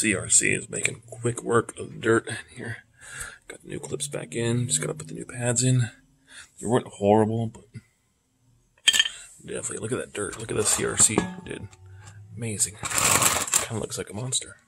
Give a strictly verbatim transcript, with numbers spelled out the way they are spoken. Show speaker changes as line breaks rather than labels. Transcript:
C R C is making quick work of the dirt in here. Got the new clips back in. Just gotta put the new pads in. They weren't horrible, but definitely look at that dirt. Look at the C R C, dude. Amazing. Kind of looks like a monster.